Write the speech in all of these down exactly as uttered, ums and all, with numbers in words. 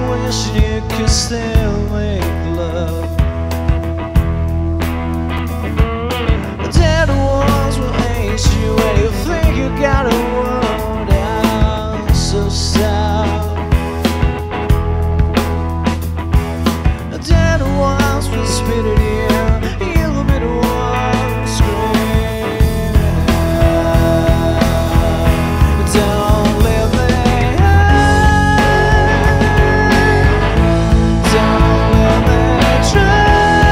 wish you could still make love. Dead ones will hate you when you think you got a world out so sad. Dead ones will spit at you, you'll be the one screaming out. Don't leave me, don't let me try.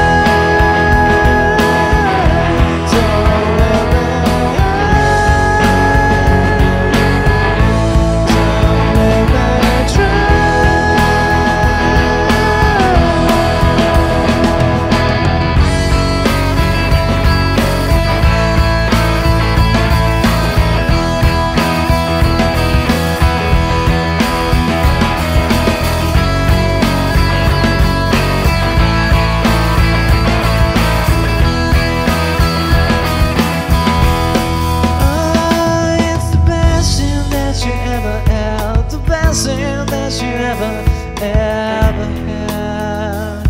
That you ever, ever had.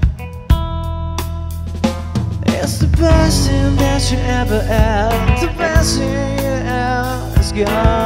It's the best thing that you ever had. The best thing you ever has got.